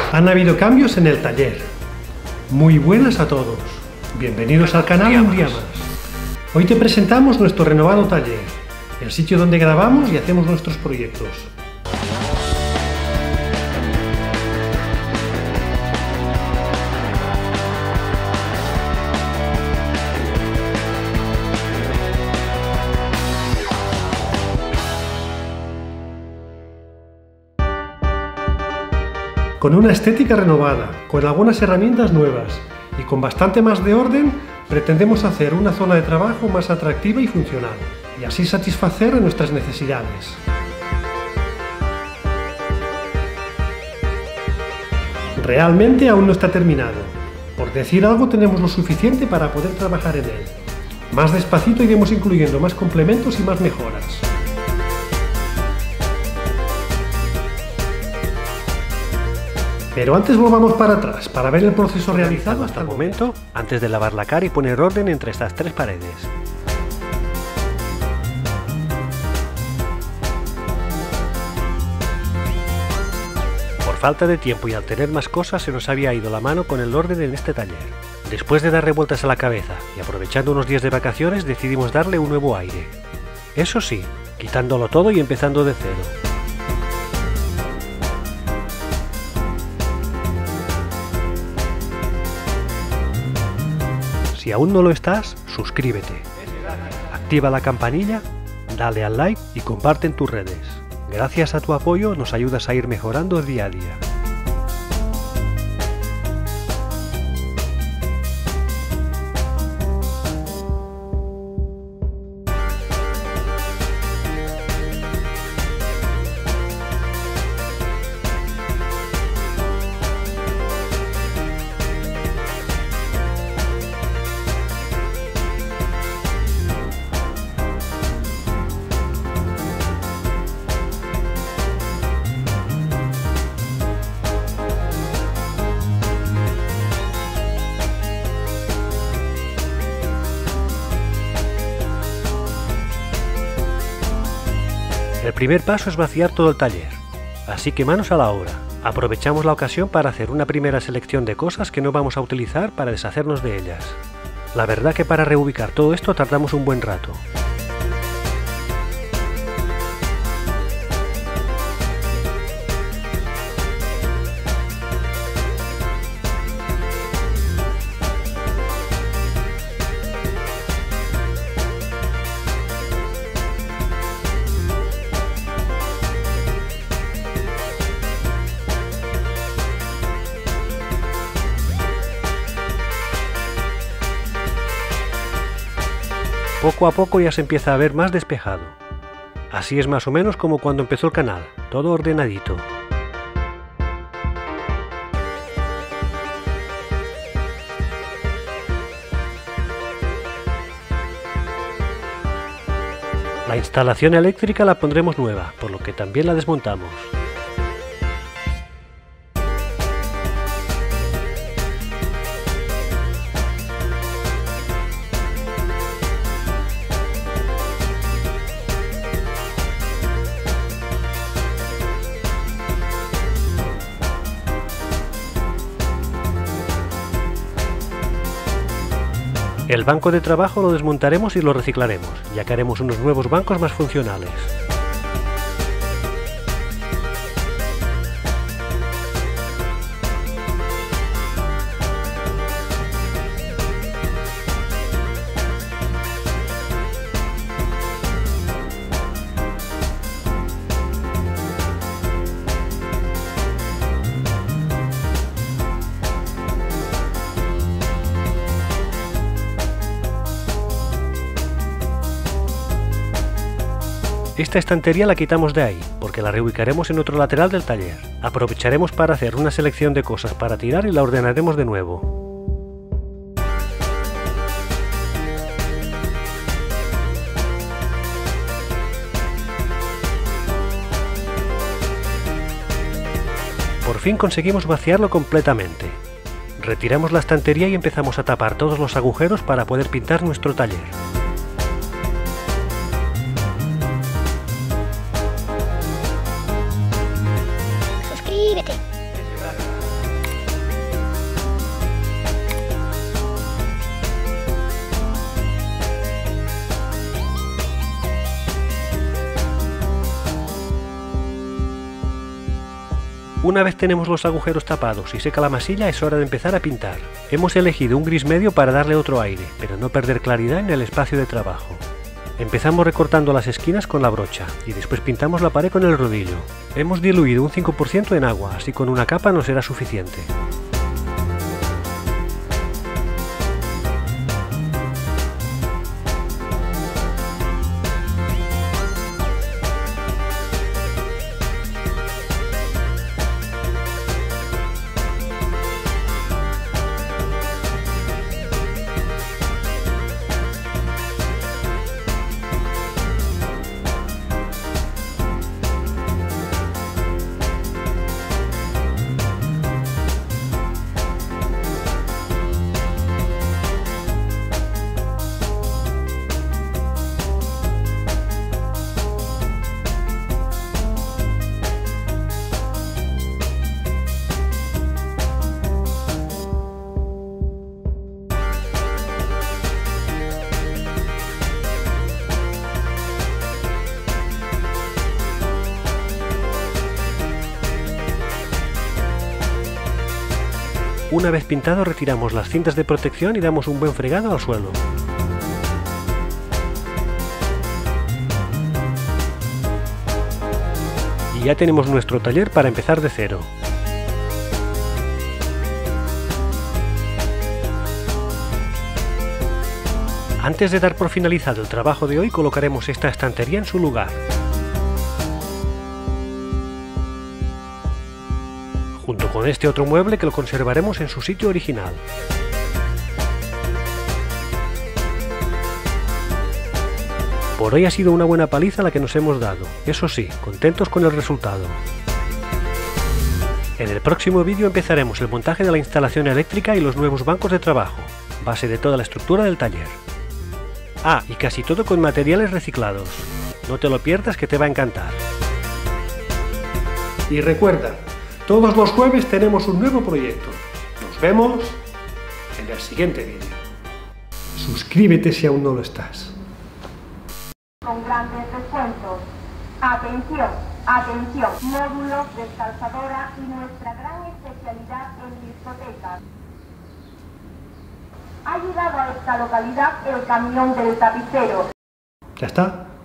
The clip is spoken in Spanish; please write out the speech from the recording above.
Han habido cambios en el taller. Muy buenas a todos. Bienvenidos al canal un día más. Hoy te presentamos nuestro renovado taller, el sitio donde grabamos y hacemos nuestros proyectos. Con una estética renovada, con algunas herramientas nuevas y con bastante más de orden, pretendemos hacer una zona de trabajo más atractiva y funcional, y así satisfacer nuestras necesidades. Realmente aún no está terminado. Por decir algo, tenemos lo suficiente para poder trabajar en él. Más despacito iremos incluyendo más complementos y más mejoras. Pero antes volvamos para atrás, para ver el proceso realizado hasta el momento, antes de lavar la cara y poner orden entre estas tres paredes. Por falta de tiempo y al tener más cosas se nos había ido la mano con el orden en este taller. Después de dar revueltas a la cabeza y aprovechando unos días de vacaciones decidimos darle un nuevo aire. Eso sí, quitándolo todo y empezando de cero. Si aún no lo estás, suscríbete, activa la campanilla, dale al like y comparte en tus redes. Gracias a tu apoyo nos ayudas a ir mejorando día a día. El primer paso es vaciar todo el taller, así que manos a la obra. Aprovechamos la ocasión para hacer una primera selección de cosas que no vamos a utilizar para deshacernos de ellas. La verdad que para reubicar todo esto tardamos un buen rato. Poco a poco ya se empieza a ver más despejado. Así es más o menos como cuando empezó el canal, todo ordenadito. La instalación eléctrica la pondremos nueva, por lo que también la desmontamos. El banco de trabajo lo desmontaremos y lo reciclaremos, ya que haremos unos nuevos bancos más funcionales. Esta estantería la quitamos de ahí, porque la reubicaremos en otro lateral del taller. Aprovecharemos para hacer una selección de cosas para tirar y la ordenaremos de nuevo. Por fin conseguimos vaciarlo completamente. Retiramos la estantería y empezamos a tapar todos los agujeros para poder pintar nuestro taller. Suscríbete. Una vez tenemos los agujeros tapados y seca la masilla, es hora de empezar a pintar. Hemos elegido un gris medio para darle otro aire, pero no perder claridad en el espacio de trabajo. Empezamos recortando las esquinas con la brocha y después pintamos la pared con el rodillo. Hemos diluido un 5% en agua, así con una capa nos será suficiente. Una vez pintado, retiramos las cintas de protección y damos un buen fregado al suelo. Y ya tenemos nuestro taller para empezar de cero. Antes de dar por finalizado el trabajo de hoy, colocaremos esta estantería en su lugar. Junto con este otro mueble que lo conservaremos en su sitio original. Por hoy ha sido una buena paliza la que nos hemos dado, eso sí, contentos con el resultado. En el próximo vídeo empezaremos el montaje de la instalación eléctrica y los nuevos bancos de trabajo, base de toda la estructura del taller. Ah, y casi todo con materiales reciclados. No te lo pierdas, que te va a encantar. Y recuerda, todos los jueves tenemos un nuevo proyecto. Nos vemos en el siguiente vídeo. Suscríbete si aún no lo estás. Con grandes descuentos. Atención, atención. Módulos, descalzadora y nuestra gran especialidad en discotecas. Ha llegado a esta localidad el camión del tapicero. ¿Ya está?